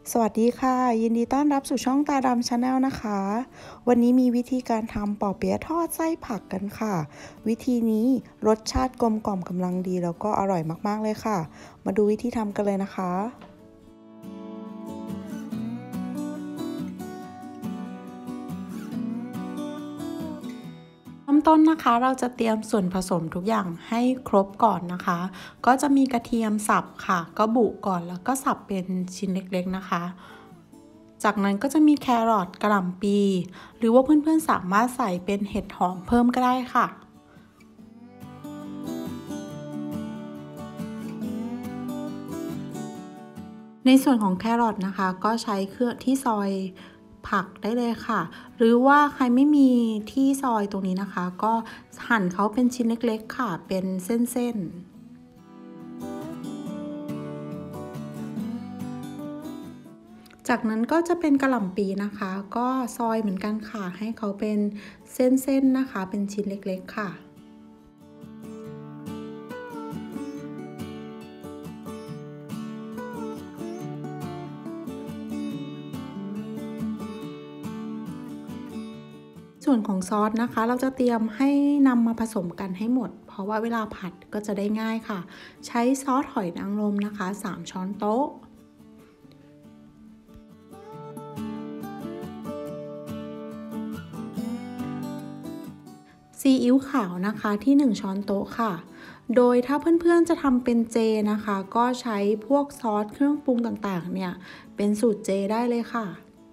สวัสดีค่ะยินดีต้อนรับสู่ช่องตาดำชาแนลนะคะวันนี้มีวิธีการทำปอเปี๊ยะทอดไส้ผักกันค่ะวิธีนี้รสชาติกลมกล่อมกำลังดีแล้วก็อร่อยมากๆเลยค่ะมาดูวิธีทำกันเลยนะคะเริ่มต้นนะคะเราจะเตรียมส่วนผสมทุกอย่างให้ครบก่อนนะคะก็จะมีกระเทียมสับค่ะก็บุก่อนแล้วก็สับเป็นชิ้นเล็กๆนะคะจากนั้นก็จะมีแครอทกระหล่ำปีหรือว่าเพื่อนๆสามารถใส่เป็นเห็ดหอมเพิ่มก็ได้ค่ะในส่วนของแครอทนะคะก็ใช้เครื่องที่ซอยผักได้เลยค่ะหรือว่าใครไม่มีที่ซอยตรงนี้นะคะก็หั่นเขาเป็นชิ้นเล็กๆค่ะเป็นเส้นๆจากนั้นก็จะเป็นกระหล่ำปีนะคะก็ซอยเหมือนกันค่ะให้เขาเป็นเส้นๆนะคะเป็นชิ้นเล็กๆค่ะ ส่วนของซอสนะคะเราจะเตรียมให้นำมาผสมกันให้หมดเพราะว่าเวลาผัดก็จะได้ง่ายค่ะใช้ซอสหอยนางรมนะคะ3ช้อนโต๊ะซีอิ๊วขาวนะคะที่1ช้อนโต๊ะค่ะโดยถ้าเพื่อนๆจะทำเป็นเจนะคะก็ใช้พวกซอสเครื่องปรุงต่างๆเนี่ยเป็นสูตรเจได้เลยค่ะ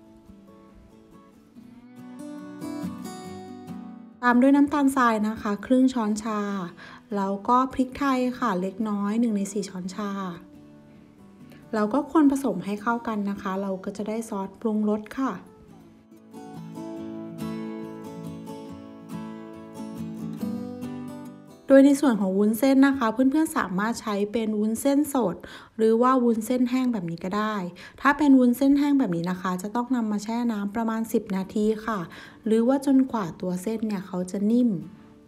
ตามด้วยน้ำตาลทรายนะคะครึ่งช้อนชาแล้วก็พริกไทยค่ะเล็กน้อย1ใน4ช้อนชาเราก็คนผสมให้เข้ากันนะคะเราก็จะได้ซอสปรุงรสค่ะโดยในส่วนของวุ้นเส้นนะคะเพื่อนๆสามารถใช้เป็นวุ้นเส้นสดหรือว่าวุ้นเส้นแห้งแบบนี้ก็ได้ถ้าเป็นวุ้นเส้นแห้งแบบนี้นะคะจะต้องนำมาแช่น้ำประมาณ10นาทีค่ะหรือว่าจนกว่าตัวเส้นเนี่ยเขาจะนิ่ม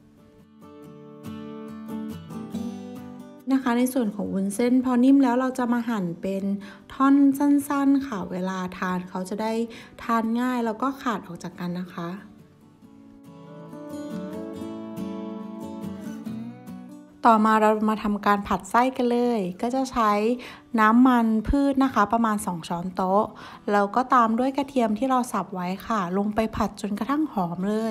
นะคะในส่วนของวุ้นเส้นพอนิ่มแล้วเราจะมาหั่นเป็นท่อนสั้นๆค่ะเวลาทานเขาจะได้ทานง่ายแล้วก็ขาดออกจากกันนะคะต่อมาเรามาทำการผัดไส้กันเลยก็จะใช้น้ำมันพืชนะคะประมาณ2ช้อนโต๊ะแล้วก็ตามด้วยกระเทียมที่เราสับไว้ค่ะลงไปผัดจนกระทั่งหอมเลย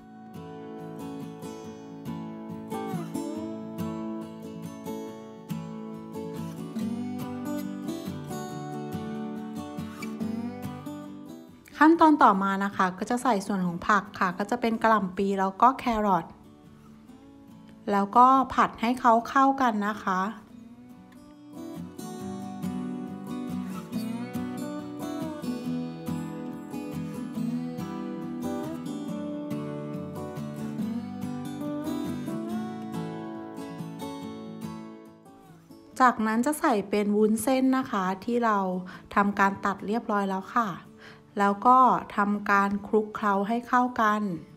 ขั้นตอนต่อมานะคะก็จะใส่ส่วนของผักค่ะก็จะเป็นกะหล่ำปีแล้วก็แครอทแล้วก็ผัดให้เขาเข้ากันนะคะจากนั้นจะใส่เป็นวุ้นเส้นนะคะที่เราทำการตัดเรียบร้อยแล้วค่ะแล้วก็ทำการคลุกเคล้าให้เข้ากัน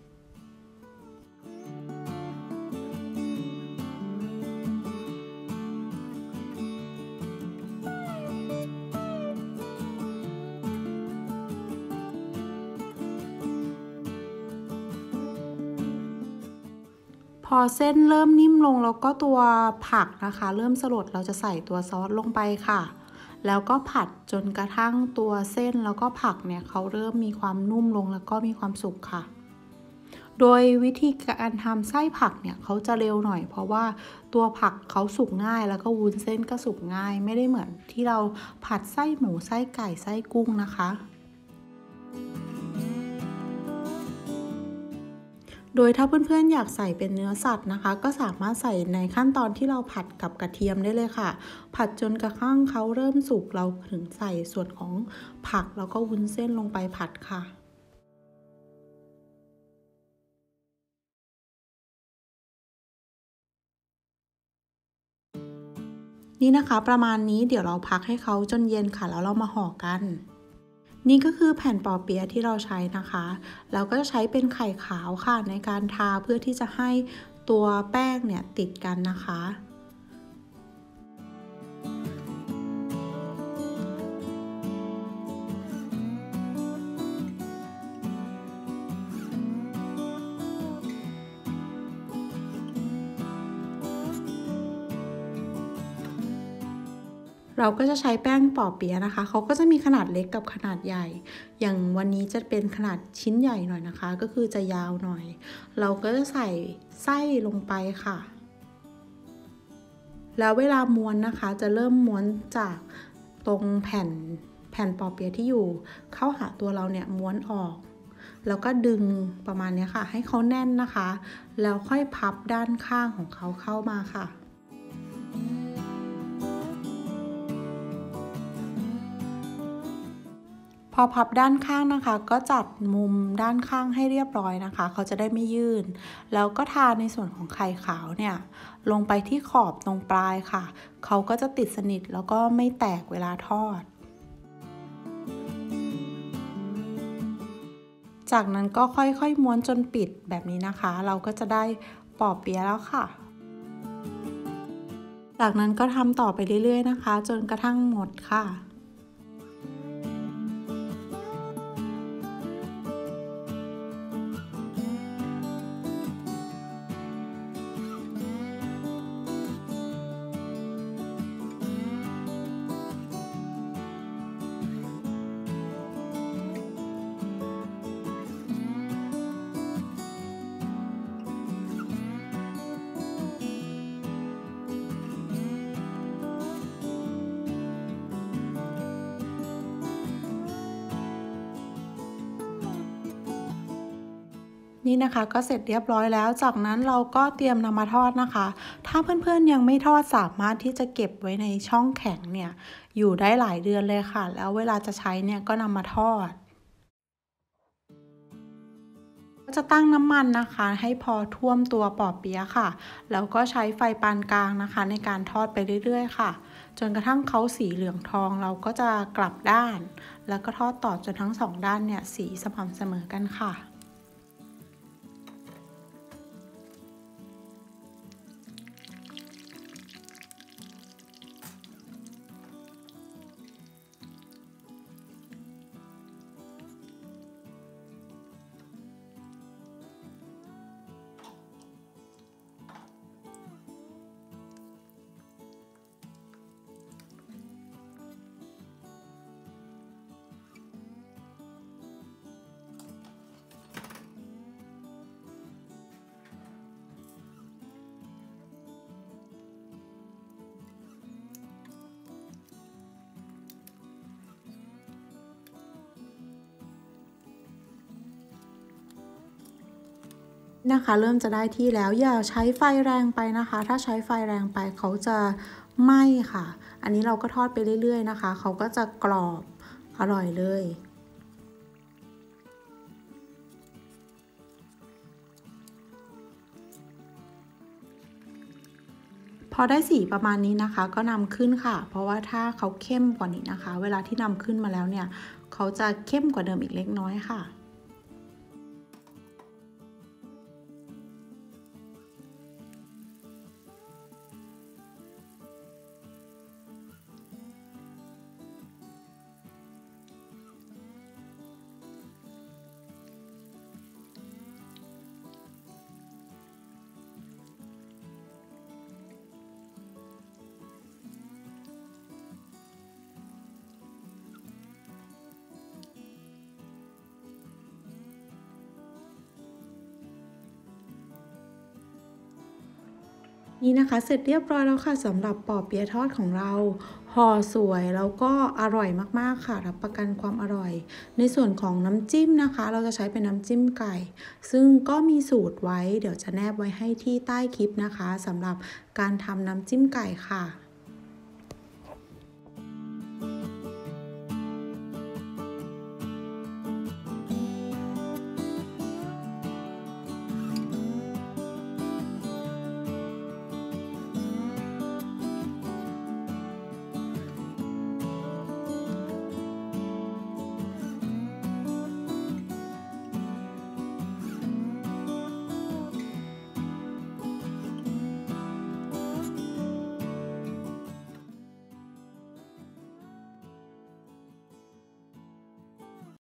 พอเส้นเริ่มนิ่มลงแล้วก็ตัวผักนะคะเริ่มสลดเราจะใส่ตัวซอสลงไปค่ะแล้วก็ผัดจนกระทั่งตัวเส้นแล้วก็ผักเนี่ยเขาเริ่มมีความนุ่มลงแล้วก็มีความสุกค่ะโดยวิธีการทำไส้ผักเนี่ยเขาจะเร็วหน่อยเพราะว่าตัวผักเขาสุกง่ายแล้วก็วุ้นเส้นก็สุกง่ายไม่ได้เหมือนที่เราผัดไส้หมูไส้ไก่ไส้กุ้งนะคะ โดยถ้าเพื่อนๆอยากใส่เป็นเนื้อสัตว์นะคะก็สามารถใส่ในขั้นตอนที่เราผัดกับกระเทียมได้เลยค่ะผัดจนกระทั่งเขาเริ่มสุกเราถึงใส่ส่วนของผักแล้วก็วุ้นเส้นลงไปผัดค่ะนี่นะคะประมาณนี้เดี๋ยวเราพักให้เขาจนเย็นค่ะแล้วเรามาห่อกันนี่ก็คือแผ่นปอเปี๊ยะที่เราใช้นะคะเราก็จะใช้เป็นไข่ขาวค่ะในการทาเพื่อที่จะให้ตัวแป้งเนี่ยติดกันนะคะเราก็จะใช้แป้งปอเปี๊ยะนะคะเขาก็จะมีขนาดเล็กกับขนาดใหญ่อย่างวันนี้จะเป็นขนาดชิ้นใหญ่หน่อยนะคะก็คือจะยาวหน่อยเราก็จะใส่ไส้ลงไปค่ะแล้วเวลาม้วนนะคะจะเริ่มม้วนจากตรงแผ่นปอเปี๊ยะที่อยู่เข้าหาตัวเราเนี่ยม้วนออกแล้วก็ดึงประมาณนี้ค่ะให้เขาแน่นนะคะแล้วค่อยพับด้านข้างของเขาเข้ามาค่ะพอพับด้านข้างนะคะก็จัดมุมด้านข้างให้เรียบร้อยนะคะเขาจะได้ไม่ยื่นแล้วก็ทาในส่วนของไข่ขาวเนี่ยลงไปที่ขอบตรงปลายค่ะเขาก็จะติดสนิทแล้วก็ไม่แตกเวลาทอดจากนั้นก็ค่อยๆม้วนจนปิดแบบนี้นะคะเราก็จะได้ปอเปี๊ยะแล้วค่ะจากนั้นก็ทำต่อไปเรื่อยๆนะคะจนกระทั่งหมดค่ะ นี่นะคะก็เสร็จเรียบร้อยแล้วจากนั้นเราก็เตรียมนำมาทอดนะคะถ้าเพื่อนๆยังไม่ทอดสามารถที่จะเก็บไว้ในช่องแข็งเนี่ยอยู่ได้หลายเดือนเลยค่ะแล้วเวลาจะใช้เนี่ยก็นำมาทอดก็จะตั้งน้ำมันนะคะให้พอท่วมตัวปอเปี๊ยะค่ะแล้วก็ใช้ไฟปานกลางนะคะในการทอดไปเรื่อยๆค่ะจนกระทั่งเขาสีเหลืองทองเราก็จะกลับด้านแล้วก็ทอดต่อจนทั้งสองด้านเนี่ยสีสม่ำเสมอกันค่ะนะคะเริ่มจะได้ที่แล้วอย่าใช้ไฟแรงไปนะคะถ้าใช้ไฟแรงไปเขาจะไหม้ค่ะอันนี้เราก็ทอดไปเรื่อยๆนะคะเขาก็จะกรอบอร่อยเลยพอได้สีประมาณนี้นะคะก็นำขึ้นค่ะเพราะว่าถ้าเขาเข้มกว่านี้นะคะเวลาที่นำขึ้นมาแล้วเนี่ยเขาจะเข้มกว่าเดิมอีกเล็กน้อยค่ะ นี่นะคะเสร็จเรียบร้อยแล้วค่ะสำหรับปอเปี๊ยะทอดของเราห่อสวยแล้วก็อร่อยมากๆค่ะรับประกันความอร่อยในส่วนของน้ำจิ้มนะคะเราจะใช้เป็นน้ำจิ้มไก่ซึ่งก็มีสูตรไว้เดี๋ยวจะแนบไว้ให้ที่ใต้คลิปนะคะสำหรับการทำน้ำจิ้มไก่ค่ะ